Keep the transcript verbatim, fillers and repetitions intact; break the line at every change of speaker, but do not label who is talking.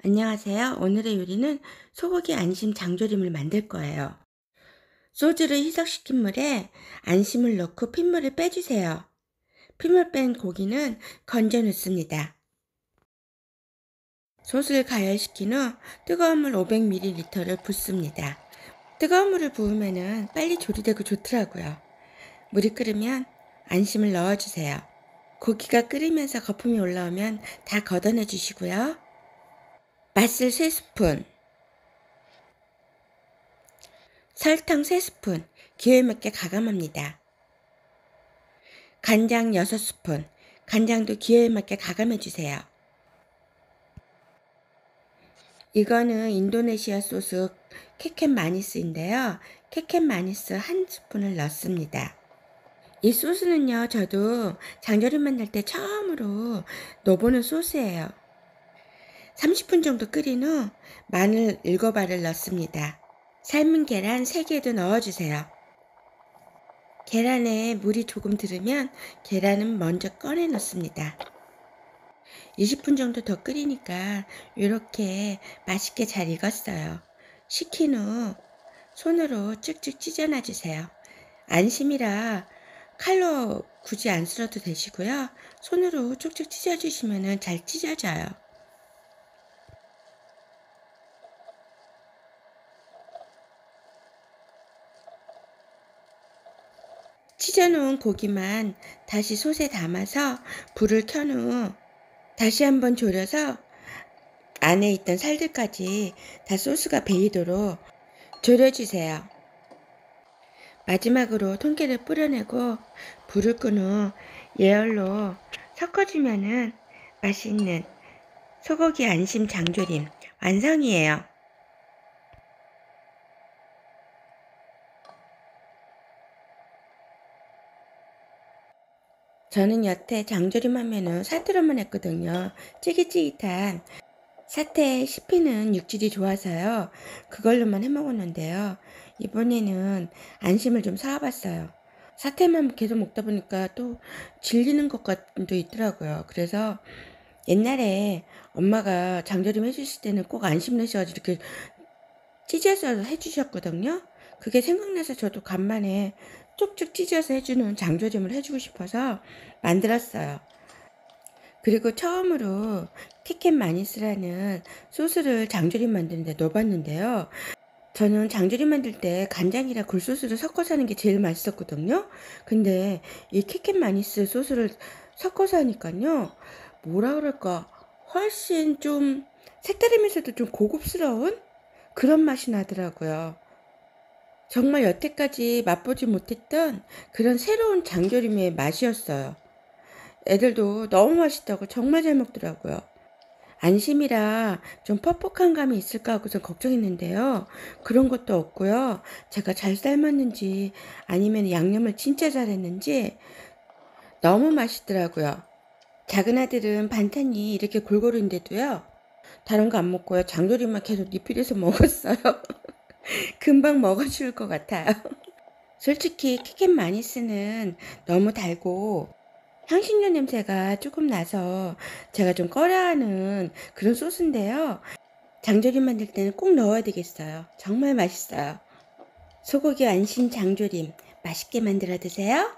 안녕하세요. 오늘의 요리는 소고기 안심 장조림을 만들 거예요. 소주를 희석시킨 물에 안심을 넣고 핏물을 빼주세요. 핏물 뺀 고기는 건져 넣습니다. 솥을 가열시킨 후 뜨거운 물 오백 밀리리터를 붓습니다. 뜨거운 물을 부으면 빨리 조리되고 좋더라고요. 물이 끓으면 안심을 넣어주세요. 고기가 끓으면서 거품이 올라오면 다 걷어내 주시고요. 맛술 세 스푼, 설탕 세 스푼, 기호에 맞게 가감합니다. 간장 여섯 스푼, 간장도 기호에 맞게 가감해주세요. 이거는 인도네시아 소스 케켄 마니스인데요. 케켄 마니스 한 스푼을 넣습니다. 이 소스는요, 저도 장조림 만들 때 처음으로 넣어보는 소스예요. 삼십 분 정도 끓인 후 마늘 일곱 알을 넣습니다. 삶은 계란 세 개도 넣어주세요. 계란에 물이 조금 들으면 계란은 먼저 꺼내 넣습니다. 이십 분 정도 더 끓이니까 이렇게 맛있게 잘 익었어요. 식힌 후 손으로 쭉쭉 찢어놔 주세요. 안심이라 칼로 굳이 안 쓸어도 되시고요. 손으로 쭉쭉 찢어주시면 잘 찢어져요. 찢어놓은 고기만 다시 솥에 담아서 불을 켠 후 다시 한번 졸여서 안에 있던 살들까지 다 소스가 배이도록 졸여주세요. 마지막으로 통깨를 뿌려내고 불을 끈 후 예열로 섞어주면은 맛있는 소고기 안심 장조림 완성이에요. 저는 여태 장조림 하면은 사태로만 했거든요. 찌깃찌깃한 사태에 씹히는 육질이 좋아서요. 그걸로만 해 먹었는데요. 이번에는 안심을 좀 사와봤어요. 사태만 계속 먹다 보니까 또 질리는 것도 있더라고요. 그래서 옛날에 엄마가 장조림 해주실 때는 꼭 안심 넣으셔가지고 이렇게 찢어서 해주셨거든요. 그게 생각나서 저도 간만에 쪽쪽 찢어서 해주는 장조림을 해주고 싶어서 만들었어요. 그리고 처음으로 케켄 마니스라는 소스를 장조림 만드는데 넣어봤는데요. 저는 장조림 만들 때 간장이랑 굴소스를 섞어서 하는 게 제일 맛있었거든요. 근데 이 케켄 마니스 소스를 섞어서 하니까요. 뭐라 그럴까, 훨씬 좀 색다르면서도 좀 고급스러운 그런 맛이 나더라고요. 정말 여태까지 맛보지 못했던 그런 새로운 장조림의 맛이었어요. 애들도 너무 맛있다고 정말 잘 먹더라고요. 안심이라 좀 퍽퍽한 감이 있을까 하고서 걱정했는데요. 그런 것도 없고요. 제가 잘 삶았는지 아니면 양념을 진짜 잘했는지 너무 맛있더라고요. 작은 아들은 반찬이 이렇게 골고루인데도요. 다른 거 안 먹고요. 장조림만 계속 리필해서 먹었어요. 금방 먹어줄 것 같아요. 솔직히 케켄 마니스는 너무 달고 향신료 냄새가 조금 나서 제가 좀 꺼려하는 그런 소스인데요. 장조림 만들 때는 꼭 넣어야 되겠어요. 정말 맛있어요. 소고기 안심 장조림 맛있게 만들어 드세요.